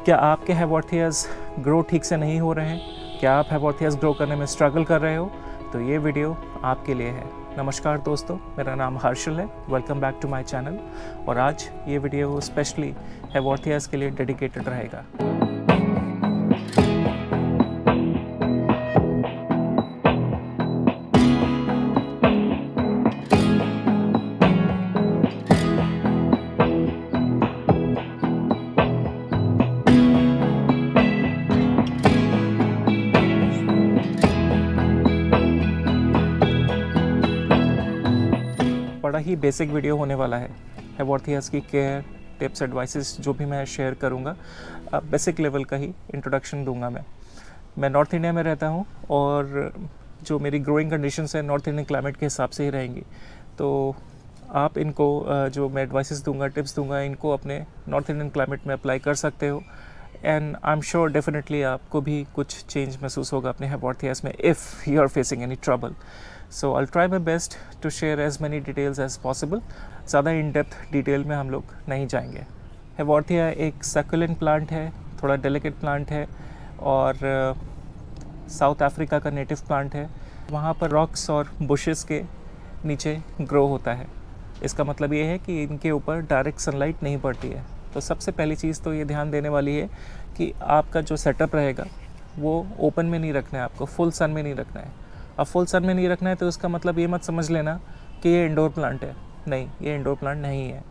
क्या आपके हेवॉर्थियास ग्रो ठीक से नहीं हो रहे हैं? क्या आप हेवॉर्थियास ग्रो करने में स्ट्रगल कर रहे हो? तो ये वीडियो आपके लिए है। नमस्कार दोस्तों, मेरा नाम हर्षल है। Welcome back to my channel. और आज ये वीडियो स्पेशली हेवॉर्थियास के लिए डेडिकेटेड रहेगा। बड़ा ही बेसिक वीडियो होने वाला है। हेवॉर्थियास की केयर टिप्स एडवाइसेस जो भी मैं शेयर करूँगा, बेसिक लेवल का ही इंट्रोडक्शन दूंगा। मैं नॉर्थ इंडिया में रहता हूँ और जो मेरी ग्रोइंग कंडीशंस है नॉर्थ इंडियन क्लाइमेट के हिसाब से ही रहेंगी। तो आप इनको जो मैं एडवाइसेस दूंगा, टिप्स दूंगा, इनको अपने नॉर्थ इंडियन क्लाइमेट में अप्लाई कर सकते हो। And I am sure definitely आपको भी कुछ चेंज महसूस होगा अपने हेवॉर्थियास में if you are facing any trouble. So I'll try my best to share as many details as possible. ज़्यादा इन डेप्थ डिटेल में हम लोग नहीं जाएंगे। हेवॉर्थिया एक सक्युलेंट प्लांट है, थोड़ा डेलिकेट प्लांट है और साउथ अफ्रीका का नेटिव प्लांट है। वहाँ पर रॉक्स और बुशेस के नीचे ग्रो होता है। इसका मतलब ये है कि इनके ऊपर डायरेक्ट सनलाइट नहीं पड़ती है। तो सबसे पहली चीज़ तो ये ध्यान देने वाली है कि आपका जो सेटअप रहेगा वो ओपन में नहीं रखना है, आपको फुल सन में नहीं रखना है। अब फुल सन में नहीं रखना है तो इसका मतलब ये मत समझ लेना कि ये इंडोर प्लांट है। नहीं, ये इंडोर प्लांट नहीं है।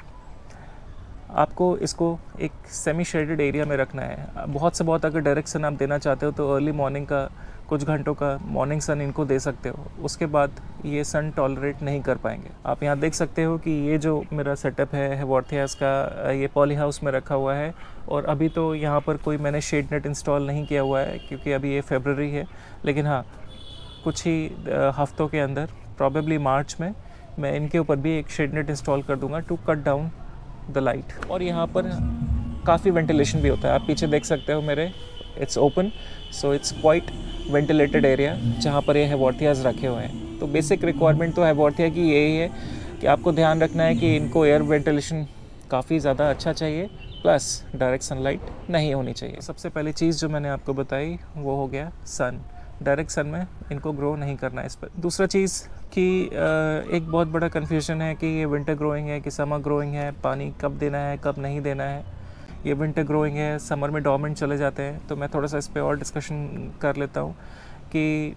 आपको इसको एक सेमी शेडेड एरिया में रखना है। बहुत से बहुत अगर डायरेक्ट सन आप देना चाहते हो तो अर्ली मॉर्निंग का कुछ घंटों का मॉर्निंग सन इनको दे सकते हो। उसके बाद ये सन टॉलरेट नहीं कर पाएंगे। आप यहाँ देख सकते हो कि ये जो मेरा सेटअप है हेवॉर्थियास का, ये पॉली हाउस में रखा हुआ है। और अभी तो यहाँ पर कोई मैंने शेड नेट इंस्टॉल नहीं किया हुआ है क्योंकि अभी ये फरवरी है। लेकिन हाँ, कुछ ही हफ्तों के अंदर प्रॉबेबली मार्च में मैं इनके ऊपर भी एक शेड नेट इंस्टॉल कर दूंगा to cut down the light. और यहाँ पर काफ़ी वेंटिलेशन भी होता है। आप पीछे देख सकते हो मेरे, it's open, so it's quite ventilated area जहाँ पर ये हेवॉर्थियास रखे हुए हैं। तो बेसिक रिक्वायरमेंट तो हेवॉर्थिया की यही है कि आपको ध्यान रखना है कि इनको एयर वेंटिलेशन काफ़ी ज़्यादा अच्छा चाहिए, प्लस डायरेक्ट सनलाइट नहीं होनी चाहिए। सबसे पहली चीज़ जो मैंने आपको बताई वो हो गया सन। डायरेक्ट सन में इनको ग्रो नहीं करना है इस पर। दूसरा चीज़ कि एक बहुत बड़ा कन्फ्यूजन है कि ये विंटर ग्रोइंग है कि समर ग्रोइंग है, पानी कब देना है कब नहीं देना है। ये विंटर ग्रोइंग है, समर में डॉर्मेंट चले जाते हैं। तो मैं थोड़ा सा इस पर और डिस्कशन कर लेता हूँ कि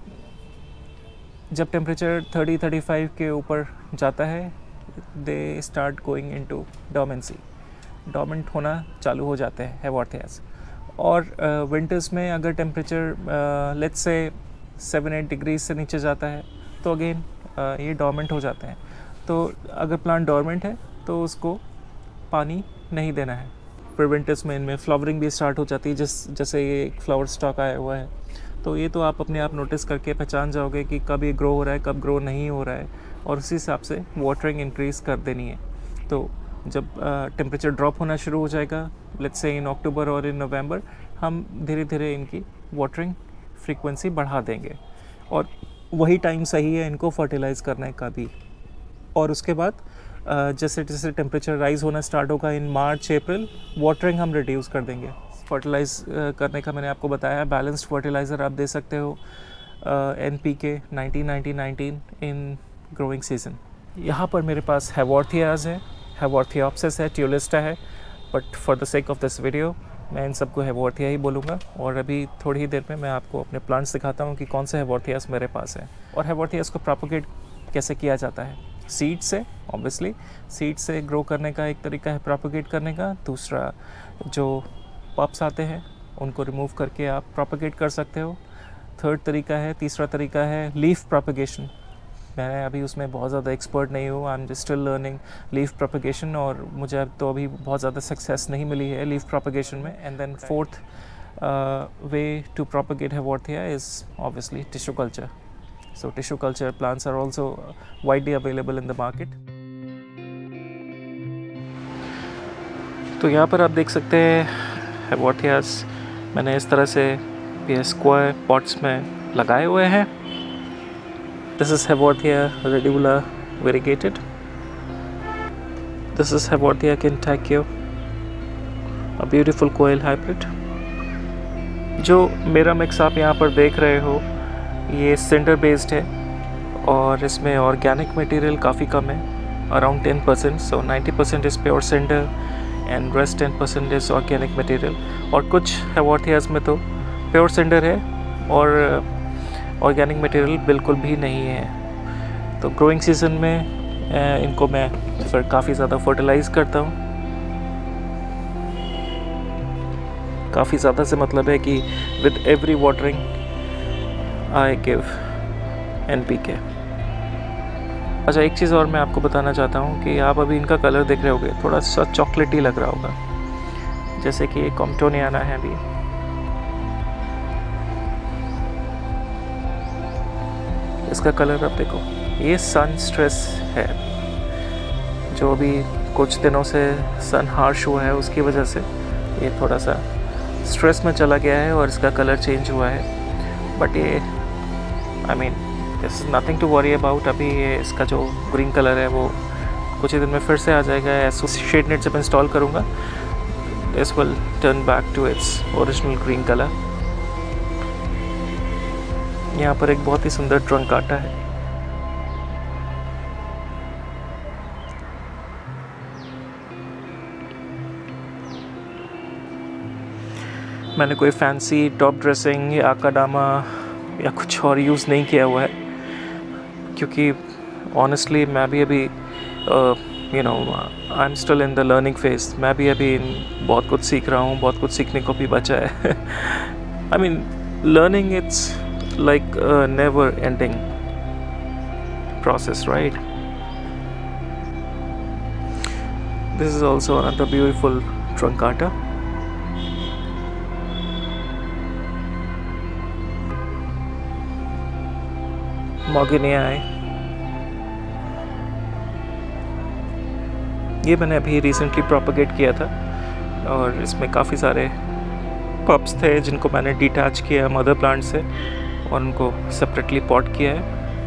जब टेम्परेचर 30-35 के ऊपर जाता है they start going into dormancy. Dormant होना चालू हो जाते हैं हेवॉर्थियास। और विंटर्स में अगर टेम्परेचर लेट्स से 7-8 डिग्री से नीचे जाता है तो अगेन ये डॉर्मेंट हो जाते हैं। तो अगर प्लांट डॉर्मेंट है तो उसको पानी नहीं देना है। फिर विंटर्स में इनमें फ्लावरिंग भी स्टार्ट हो जाती है, जैसे ये एक फ्लावर स्टॉक आया हुआ है। तो ये तो आप अपने आप नोटिस करके पहचान जाओगे कि कब ये ग्रो हो रहा है कब ग्रो नहीं हो रहा है, और उसी हिसाब से वाटरिंग इंक्रीज़ कर देनी है। तो जब टेम्परेचर ड्रॉप होना शुरू हो जाएगा, लेट्स से इन अक्टूबर और इन नवंबर, हम धीरे धीरे इनकी वाटरिंग फ्रीक्वेंसी बढ़ा देंगे। और वही टाइम सही है इनको फर्टिलाइज़ करने का भी। और उसके बाद जैसे जैसे टेम्परेचर राइज़ होना स्टार्ट होगा इन मार्च अप्रैल, वाटरिंग हम रिड्यूस कर देंगे। फर्टिलाइज़ करने का मैंने आपको बताया, बैलेंस्ड फर्टिलाइज़र आप दे सकते हो NPK 90-90-19 इन ग्रोइंग सीजन। यहाँ पर मेरे पास हेवॉर्थियास है, हेवॉर्थियोप्सिस है, ट्यूलिस्टा है, but for the sake of this video मैं इन सबको हेवॉर्थिया ही बोलूँगा। और अभी थोड़ी ही देर में मैं आपको अपने प्लांट्स दिखाता हूँ कि कौन से हेवॉर्थियास मेरे पास है और हेवॉर्थियास को प्रोपोगेट कैसे किया जाता है। सीड से, ऑब्वियसली सीड से ग्रो करने का एक तरीका है प्रोपोगेट करने का। दूसरा, जो पप्स आते हैं उनको रिमूव करके आप प्रोपोगेट कर सकते हो। तीसरा तरीका है लीफ प्रोपोगेशन। मैं अभी उसमें बहुत ज़्यादा एक्सपर्ट नहीं हूँ, I am just still learning leaf propagation, और मुझे अब तो अभी बहुत ज़्यादा सक्सेस नहीं मिली है लीफ प्रोपोगेशन में। And then fourth way to propagate Haworthia is obviously tissue culture. So tissue culture plants are also widely available in the market. तो यहाँ पर आप देख सकते हैं हेवॉर्थियास मैंने इस तरह से ये स्क्वायर पॉट्स में लगाए हुए हैं। This is Heworthia redula variegated. This is Heworthia kentucky, beautiful कोयल हाइब्रिड। जो मेरा मिक्स आप यहाँ पर देख रहे हो ये सेंटर बेस्ड है और इसमें ऑर्गेनिक मटेरियल काफ़ी कम है, around 10%। So 90% is pure sand and rest 10% is organic material. और कुछ हेवॉर्थियास में तो प्योर सेंटर है और ऑर्गेनिक मटेरियल बिल्कुल भी नहीं है। तो ग्रोइंग सीजन में इनको मैं फिर काफ़ी ज़्यादा फर्टिलाइज़ करता हूँ। काफ़ी ज़्यादा से मतलब है कि with every watering I give NPK। अच्छा, एक चीज़ और मैं आपको बताना चाहता हूँ कि आप अभी इनका कलर देख रहे होगे, थोड़ा सा चॉकलेटी लग रहा होगा, जैसे कि कॉम्प्टोनियाना है अभी। इसका कलर आप देखो, ये सन स्ट्रेस है, जो अभी कुछ दिनों से सन हार्श हुआ है उसकी वजह से ये थोड़ा सा स्ट्रेस में चला गया है और इसका कलर चेंज हुआ है। बट ये I mean this is nothing to worry about. अभी ये इसका जो ग्रीन कलर है वो कुछ ही दिन में फिर से आ जाएगा। ऐसा शेड नेट जब इंस्टॉल करूँगा this will turn back to its original green colour. यहाँ पर एक बहुत ही सुंदर ट्रंकाटा है। मैंने कोई फैंसी टॉप ड्रेसिंग या आकाडामा या कुछ और यूज़ नहीं किया हुआ है, क्योंकि ऑनेस्टली मैं भी अभी you know I am still in the learning phase. मैं भी अभी बहुत कुछ सीख रहा हूँ, बहुत कुछ सीखने को भी बचा है। I mean learning it's like a never ending process, right? This is also another beautiful truncata. Morganiae, ये मैंने अभी रिसेंटली प्रोपगेट किया था और इसमें काफ़ी सारे पप्स थे जिनको मैंने डिटैच किया मदर प्लांट से और उनको सेपरेटली पॉट किया है।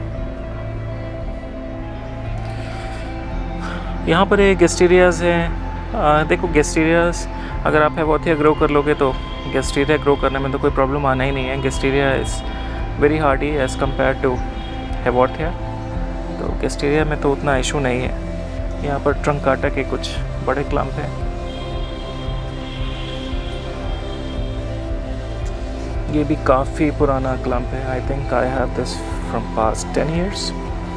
यहाँ पर ये गेस्टीरियाज़ हैं। देखो गेस्टीरियाज़ अगर आप हेवॉर्थिया ग्रो कर लोगे तो गेस्टीरिया ग्रो करने में तो कोई प्रॉब्लम आना ही नहीं है। Gasteria is very hardy as compared to Haworthia, तो गेस्टीरिया में तो उतना इशू नहीं है। यहाँ पर ट्रंकाटा के कुछ बड़े क्लम्प हैं। ये भी काफ़ी पुराना क्लम्प है। I think I have this from past 10 years।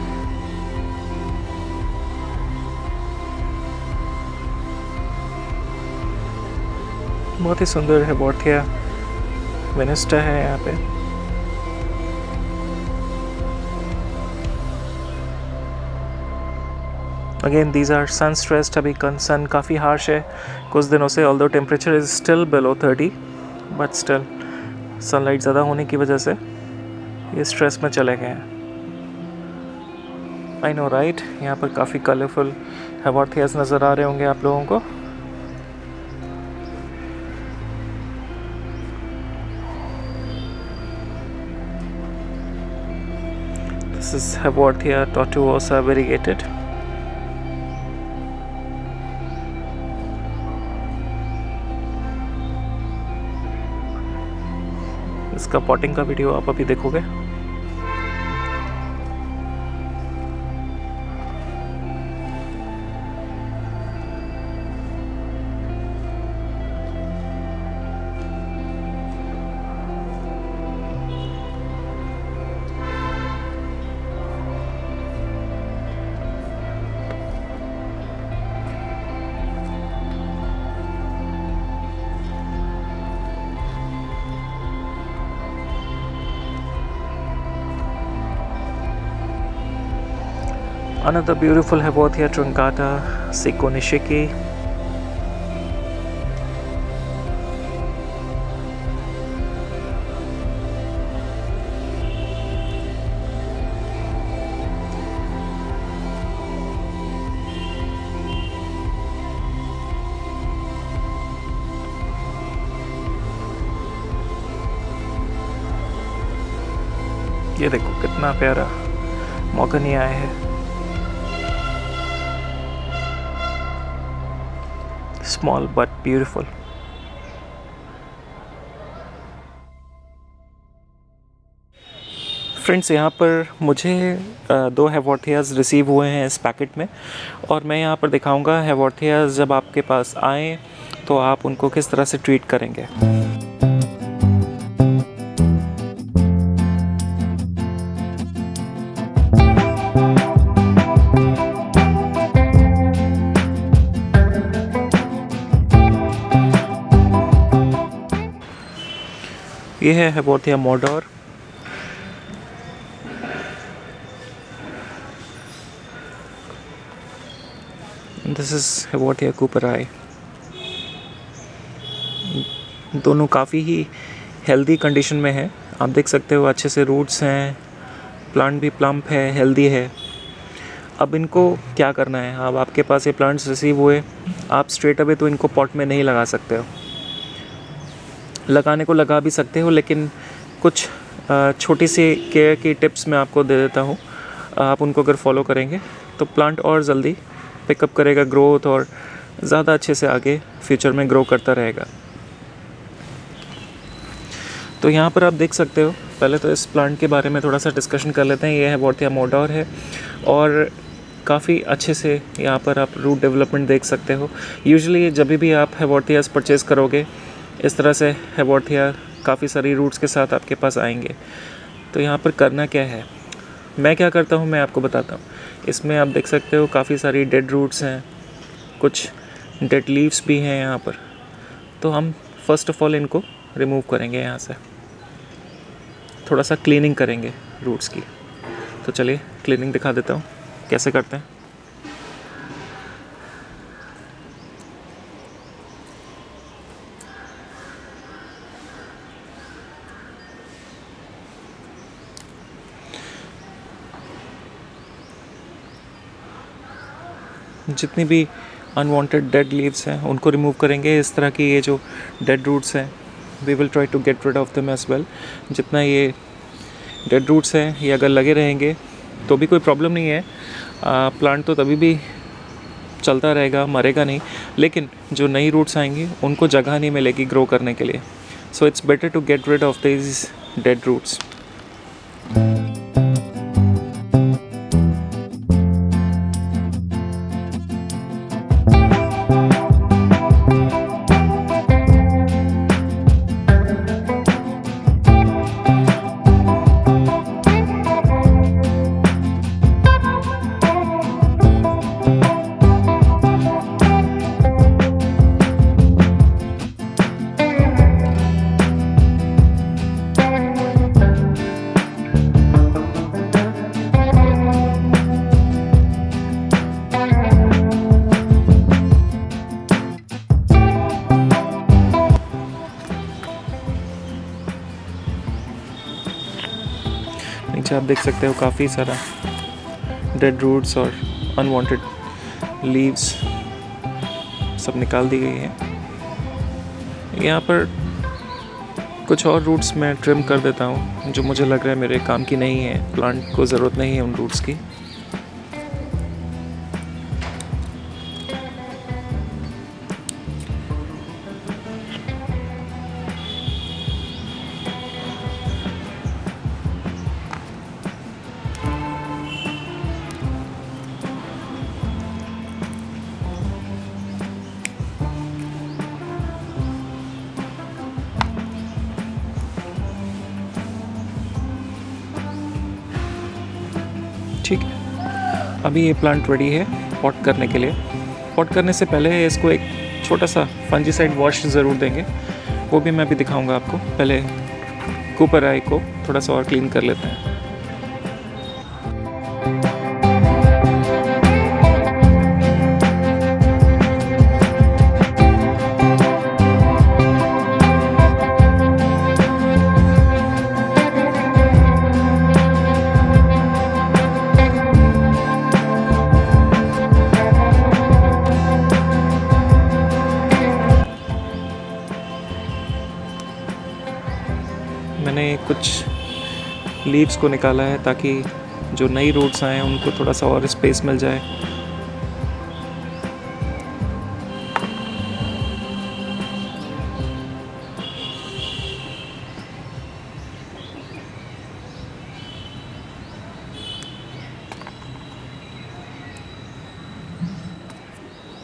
बहुत ही सुंदर है। हेवॉर्थिया वेनिस्टा है यहाँ पे। Again these are sun stressed. अभी सन काफ़ी हार्श है कुछ दिनों से, although temperature is still below 30, but still sunlight ज़्यादा होने की वजह से ये स्ट्रेस में चले गए हैं। I know right. यहाँ पर काफ़ी कलरफुल हेवॉर्थियास नज़र आ रहे होंगे आप लोगों को। This is haworthia tortuosa variegated. इसका पॉटिंग का वीडियो आप अभी देखोगे। Another beautiful Hevorthia truncata, Seiko Nishiki. ये देखो कितना प्यारा मोगनिया है। Small but beautiful. फ्रेंड्स, यहाँ पर मुझे 2 हेवॉर्थियाज़ रिसीव हुए हैं इस पैकेट में, और मैं यहाँ पर दिखाऊंगा हेवॉर्थियाज़ जब आपके पास आएँ तो आप उनको किस तरह से ट्रीट करेंगे। ये है हेवॉर्थिया मोडोर। This is हेवॉर्थिया कूपराई। दोनों काफ़ी ही हेल्दी कंडीशन में है। आप देख सकते हो अच्छे से रूट्स हैं, प्लांट भी प्लम्प है, हेल्दी है। अब इनको क्या करना है, अब आपके पास ये प्लांट्स रिसीव हुए, आप स्ट्रेट अवे तो इनको पॉट में नहीं लगा सकते हो। लगाने को लगा भी सकते हो, लेकिन कुछ छोटी सी केयर की टिप्स मैं आपको दे देता हूँ। आप उनको अगर फॉलो करेंगे तो प्लांट और जल्दी पिकअप करेगा ग्रोथ, और ज़्यादा अच्छे से आगे फ्यूचर में ग्रो करता रहेगा। तो यहाँ पर आप देख सकते हो, पहले तो इस प्लांट के बारे में थोड़ा सा डिस्कशन कर लेते हैं। ये हेवॉर्थिया मोडोर है, और काफ़ी अच्छे से यहाँ पर आप रूट डेवलपमेंट देख सकते हो। यूजुअली जब भी आप हेवॉर्थियाज़ परचेज़ करोगे, इस तरह से हेवॉर्थिया काफ़ी सारी रूट्स के साथ आपके पास आएंगे। तो यहाँ पर करना क्या है, मैं क्या करता हूँ मैं आपको बताता हूँ। इसमें आप देख सकते हो काफ़ी सारी डेड रूट्स हैं, कुछ डेड लीव्स भी हैं यहाँ पर। तो हम फर्स्ट ऑफ ऑल इनको रिमूव करेंगे, यहाँ से थोड़ा सा क्लीनिंग करेंगे रूट्स की। तो चलिए क्लीनिंग दिखा देता हूँ कैसे करते हैं। जितनी भी अनवांटेड डेड लीव्स हैं उनको रिमूव करेंगे। इस तरह की ये जो डेड रूट्स हैं, we will try to get rid of them as well. जितना ये डेड रूट्स हैं ये अगर लगे रहेंगे तो भी कोई प्रॉब्लम नहीं है, प्लांट तो तभी भी चलता रहेगा, मरेगा नहीं। लेकिन जो नई रूट्स आएंगी उनको जगह नहीं मिलेगी ग्रो करने के लिए। So it's better to get rid of this dead roots. नीचे आप देख सकते हो काफ़ी सारा डेड रूट्स और अनवांटेड लीव्स सब निकाल दी गई हैं। यहाँ पर कुछ और रूट्स मैं ट्रिम कर देता हूँ जो मुझे लग रहा है मेरे काम की नहीं है, प्लांट को ज़रूरत नहीं है उन रूट्स की। ठीक है, अभी ये प्लांट रेडी है पॉट करने के लिए। पॉट करने से पहले इसको एक छोटा सा फंजीसाइड वॉश ज़रूर देंगे, वो भी मैं भी दिखाऊंगा आपको। पहले कूपराई को थोड़ा सा और क्लीन कर लेते हैं। मैंने कुछ लीव्स को निकाला है ताकि जो नई रूट्स आए उनको थोड़ा सा और स्पेस मिल जाए।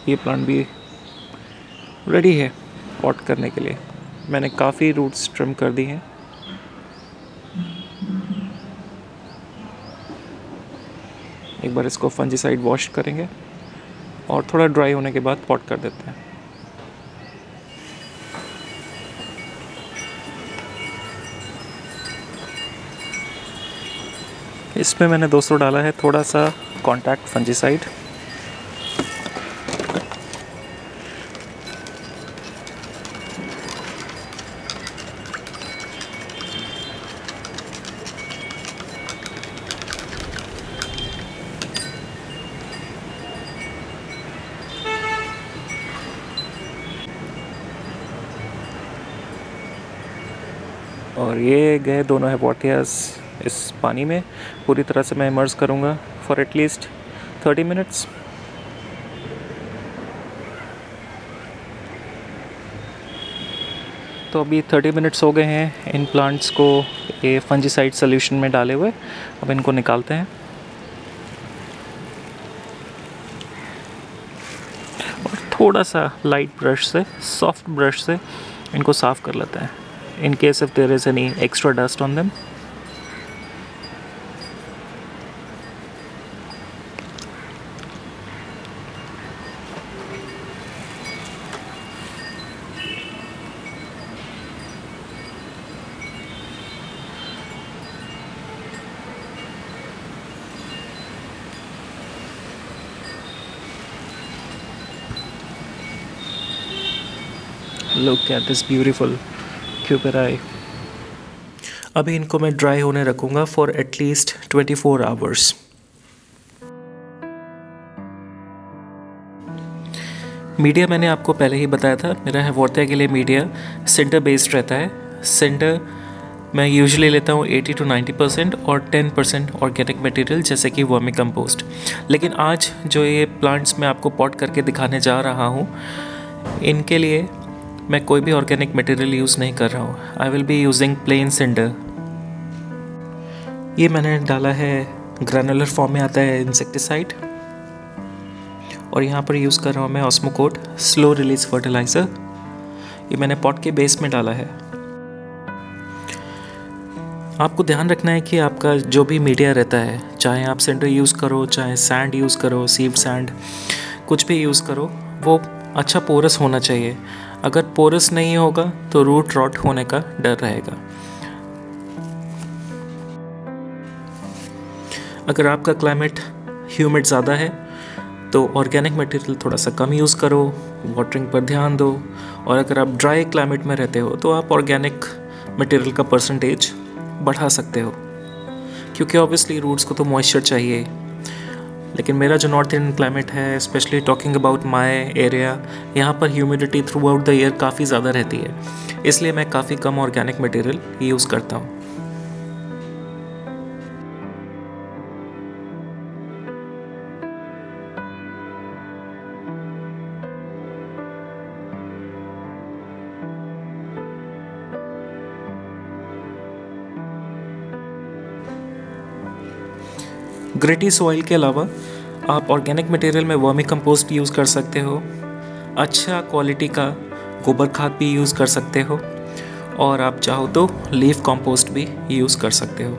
ये प्लांट भी रेडी है पॉट करने के लिए। मैंने काफ़ी रूट्स ट्रिम कर दी हैं। एक बार इसको फंजीसाइड वॉश करेंगे और थोड़ा ड्राई होने के बाद पॉट कर देते हैं। इसमें मैंने दोस्तों डाला है थोड़ा सा कॉन्टैक्ट फंजीसाइड। और ये गए दोनों हेवॉर्थियास इस पानी में। पूरी तरह से मैं इमर्स करूँगा फॉर एटलीस्ट 30 मिनट्स। तो अभी 30 मिनट्स हो गए हैं इन प्लांट्स को ये फंजीसाइड सोल्यूशन में डाले हुए। अब इनको निकालते हैं और थोड़ा सा लाइट ब्रश से, सॉफ्ट ब्रश से इनको साफ़ कर लेते हैं in case if there is any extra dust on them. Look at this beautiful क्यूपेराई। अभी इनको मैं ड्राई होने रखूँगा फॉर एटलीस्ट 24 आवर्स। मीडिया मैंने आपको पहले ही बताया था, मेरा हेवॉर्थिया के लिए मीडिया सेंटर बेस्ड रहता है। सेंटर मैं यूजुअली लेता हूँ 80 to 90% और 10% ऑर्गेनिक मटेरियल जैसे कि वर्मी कंपोस्ट। लेकिन आज जो ये प्लांट्स मैं आपको पॉट करके दिखाने जा रहा हूँ, इनके लिए मैं कोई भी ऑर्गेनिक मटेरियल यूज़ नहीं कर रहा हूँ। I will be using plain cinder. ये मैंने डाला है, ग्रैनुलर फॉर्म में आता है इंसेक्टिसाइड, और यहाँ पर यूज़ कर रहा हूँ मैं ऑस्मोकोट स्लो रिलीज फर्टिलाइज़र। ये मैंने पॉट के बेस में डाला है। आपको ध्यान रखना है कि आपका जो भी मीडिया रहता है, चाहे आप सिंडर यूज़ करो, चाहे सैंड यूज़ करो, सीव सैंड, कुछ भी यूज़ करो, वो अच्छा पोरस होना चाहिए। अगर पोरस नहीं होगा तो रूट रॉट होने का डर रहेगा। अगर आपका क्लाइमेट ह्यूमिड ज़्यादा है तो ऑर्गेनिक मटेरियल थोड़ा सा कम यूज़ करो, वाटरिंग पर ध्यान दो। और अगर आप ड्राई क्लाइमेट में रहते हो तो आप ऑर्गेनिक मटेरियल का परसेंटेज बढ़ा सकते हो, क्योंकि ऑब्वियसली रूट्स को तो मॉइस्चर चाहिए। लेकिन मेरा जो नॉर्थ इंडियन क्लाइमेट है, especially talking about my area, यहाँ पर humidity throughout the year काफ़ी ज़्यादा रहती है, इसलिए मैं काफ़ी कम ऑर्गेनिक मटेरियल यूज़ करता हूँ। ग्रिटी सॉइल के अलावा आप ऑर्गेनिक मटेरियल में वर्मी कंपोस्ट यूज़ कर सकते हो, अच्छा क्वालिटी का गोबर खाद भी यूज़ कर सकते हो, और आप चाहो तो लीफ कंपोस्ट भी यूज़ कर सकते हो।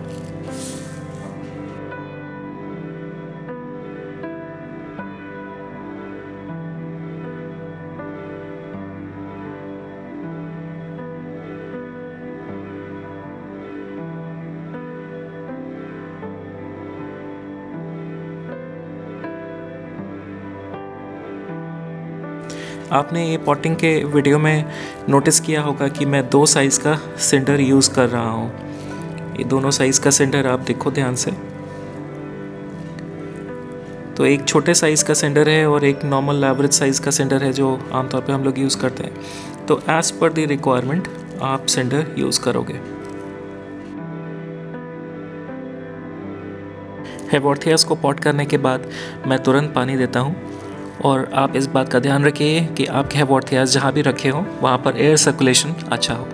आपने ये पॉटिंग के वीडियो में नोटिस किया होगा कि मैं 2 साइज़ का सिंडर यूज़ कर रहा हूँ। ये दोनों साइज़ का सिंडर आप देखो ध्यान से। तो एक छोटे साइज़ का सिंडर है और एक नॉर्मल एवरेज साइज़ का सिंडर है जो आमतौर पे हम लोग यूज़ करते हैं। तो एज़ पर द रिक्वायरमेंट आप सिंडर यूज़ करोगे। हेवॉर्थियास को पॉट करने के बाद मैं तुरंत पानी देता हूँ, और आप इस बात का ध्यान रखिए कि आपके हेवॉर्थियास जहाँ भी रखे हों वहाँ पर एयर सर्कुलेशन अच्छा हो।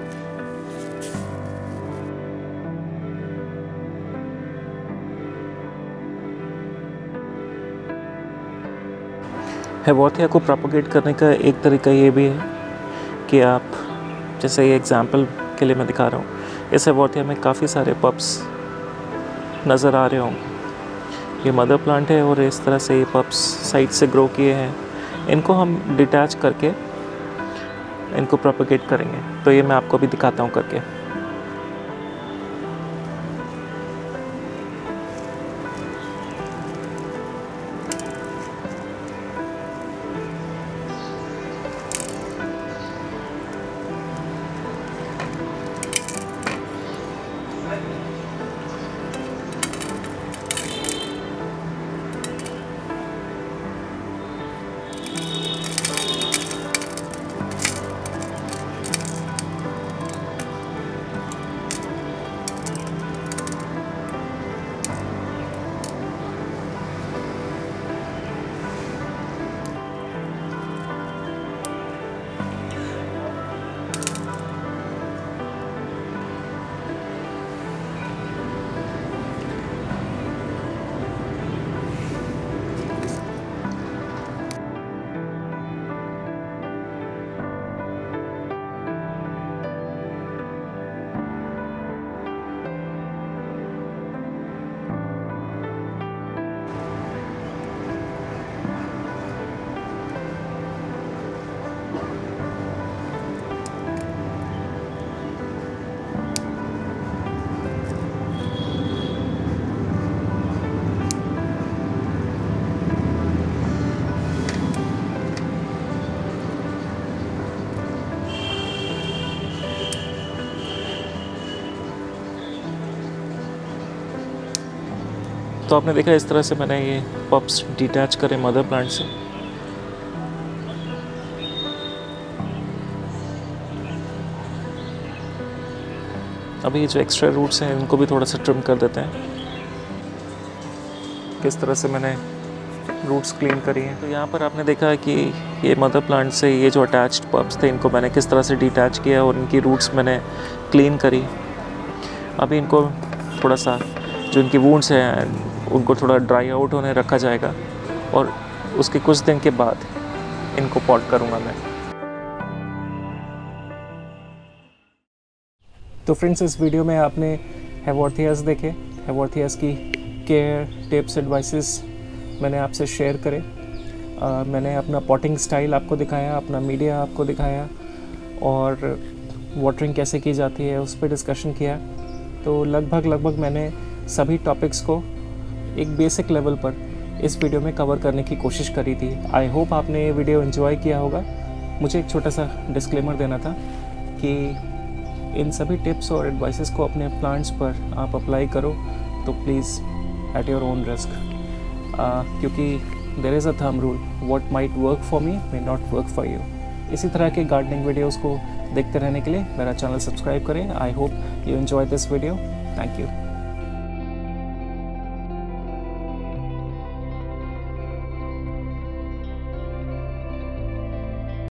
हेवॉर्थिया को प्रोपोगेट करने का एक तरीका ये भी है कि आप, जैसे ये एग्जांपल के लिए मैं दिखा रहा हूँ, इस हेवॉर्थिया में काफ़ी सारे पप्स नज़र आ रहे होंगे। ये मदर प्लांट है और इस तरह से ये पप्स साइड से ग्रो किए हैं। इनको हम डिटैच करके इनको प्रोपोगेट करेंगे, तो ये मैं आपको भी दिखाता हूँ करके। तो आपने देखा इस तरह से मैंने ये पप्स डिटैच करे मदर प्लांट से। अभी ये जो एक्स्ट्रा रूट्स हैं इनको भी थोड़ा सा ट्रिम कर देते हैं। किस तरह से मैंने रूट्स क्लीन करी हैं। तो यहाँ पर आपने देखा कि ये मदर प्लांट से ये जो अटैच्ड पप्स थे इनको मैंने किस तरह से डिटैच किया और इनकी रूट्स मैंने क्लीन करी। अभी इनको थोड़ा सा जो इनकी वुंड्स हैं उनको थोड़ा ड्राई आउट होने रखा जाएगा और उसके कुछ दिन के बाद इनको पॉट करूँगा मैं। तो फ्रेंड्स, इस वीडियो में आपने हेवॉर्थियास देखे। हेवॉर्थियास की केयर टिप्स एडवाइसेस मैंने आपसे शेयर करे। मैंने अपना पॉटिंग स्टाइल आपको दिखाया, अपना मीडिया आपको दिखाया और वाटरिंग कैसे की जाती है उस पर डिस्कशन किया। तो लगभग मैंने सभी टॉपिक्स को एक बेसिक लेवल पर इस वीडियो में कवर करने की कोशिश करी थी। आई होप आपने ये वीडियो एंजॉय किया होगा। मुझे एक छोटा सा डिस्क्लेमर देना था कि इन सभी टिप्स और एडवाइसेस को अपने प्लांट्स पर आप अप्लाई करो तो please at your own risk, क्योंकि there is a thumb rule, what might work for me may not work for you. इसी तरह के गार्डनिंग वीडियोज़ को देखते रहने के लिए मेरा चैनल सब्सक्राइब करें। I hope you enjoy this video. Thank you.